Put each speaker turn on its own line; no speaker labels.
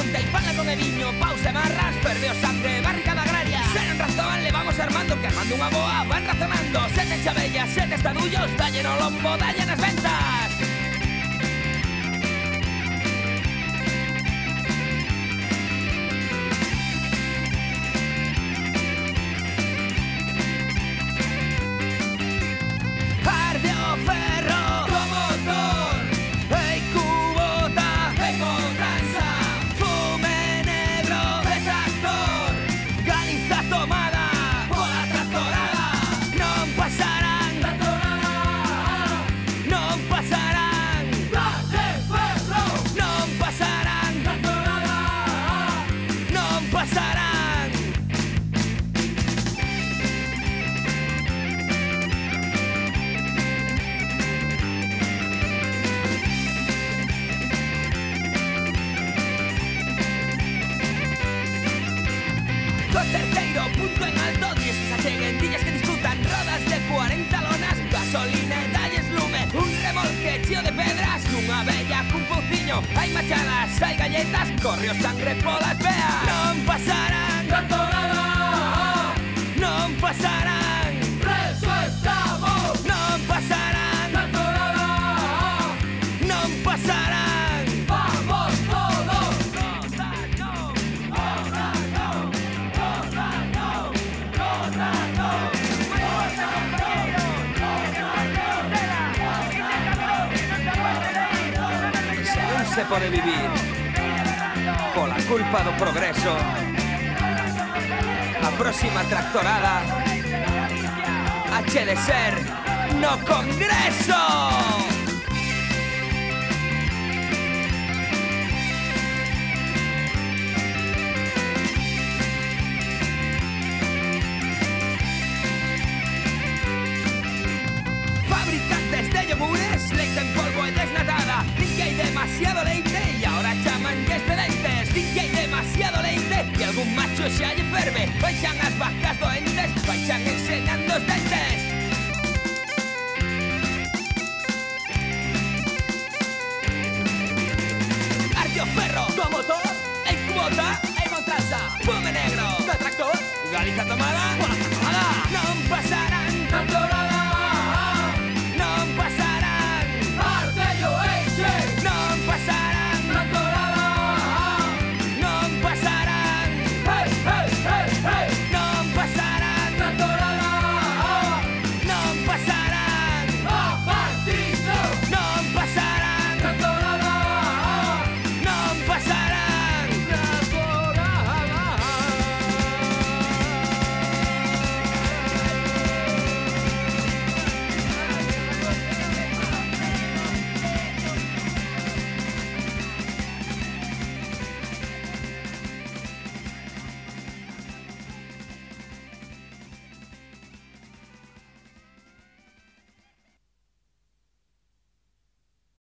monte y panla con viño, pausa e marras, perdeo sangre, barricada agraria. Sen razón le vamos armando, que armando unha boa van razonando. Sete chabellas, sete estadullos, dalle no lombo, dalle nas ventas. Arde o ferro do motor, ei cubota, ei cobranza, fume negro de tractor, Galiza tomada pola tractorada. Non pasarán, non pasarán, non pasarán, non pasarán. Co terceiro punto en alto, dies que se acheguen, dillas que discutan, rodas de 40 lonas, gasolina e dalles lume, un remolque cheo de pedras, unha bella cun pouciño, hai machadas, hai galletas, corre o sangre polas veas. Non pasarán, non pasarán, preso estamos. Non pasarán, non pasarán. Vamos todos. Se non se pode vivir pola culpa do progreso, a próxima tractorada hache de ser no Congreso. Fabricantes de yogures, leite en polvo e desnatada. Din que hai demasiado leite e ahora chaman excedentes. Din que hai demasiado leite e algún macho xa lle ferve. Baixan as vacas doentes, baixan enseñando os dentes. Arde o ferro do motor, en cubota, en Montranza, fume negro do tractor, Galiza tomada pola